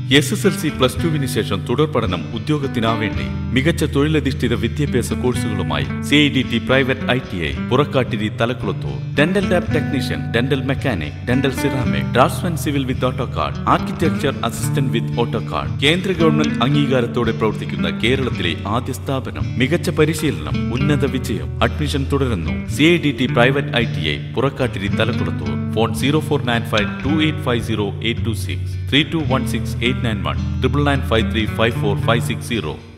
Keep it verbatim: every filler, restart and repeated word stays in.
S S L C plus ടുവിന് ശേഷം തുടർ പഠനം ഉദ്യോഗത്തിനാവേണ്ടി മികച്ച തൊഴിലധിഷ്ഠിത വിദ്യാഭ്യാസ കോഴ്സുകളുമായി C I D T private I T I Purakkattiri Thalakkulathur. Dental lab technician, dental mechanic, dental ceramic, draughtsman civil with AutoCAD, architecture assistant with AutoCAD. കേന്ദ്ര ഗവൺമെന്റ് അംഗീകാരത്തോടെ പ്രവർത്തിക്കുന്ന കേരളത്തിലെ ആദ്യ സ്ഥാപനം. മികച്ച പരിശീലനം, ഉന്നത വിജയം. അഡ്മിഷൻ തുടരുന്നു. C I D T private I T I Purakkattiri Thalakkulathur. Phone zero four nine five two eight five zero eight two six three two one six eight nine one triple nine five three five four five six zero.